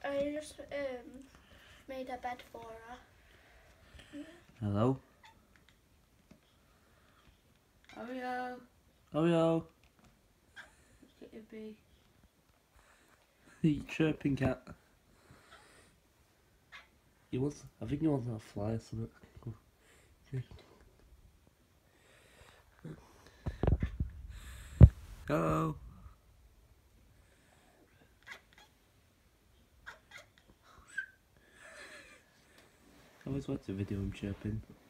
I just made a bed for her. Hello? Oreo, Oreo? look at your bee. You chirping cat. He wants, I think he wants that fly or something. Hello? I always watch the video of him chirping.